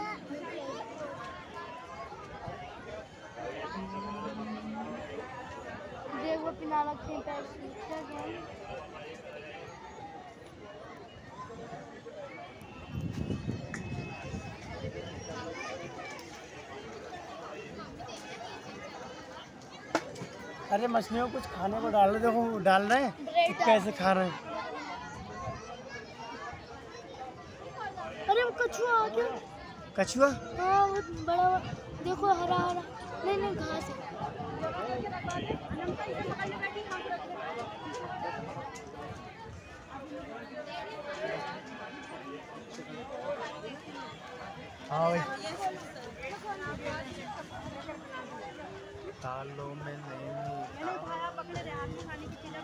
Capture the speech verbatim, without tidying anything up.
देखो पिना रखे हैं पैर से क्या जाए। अरे मछलियों को कुछ खाने को डाल रहे, देखो डाल रहे हैं कैसे खा रहे हैं। अरे वो कछुआ आ गया। कछुआ? हाँ वो बड़ा देखो हरा हरा। नहीं नहीं घास है। हाँ भाई तालों में नहीं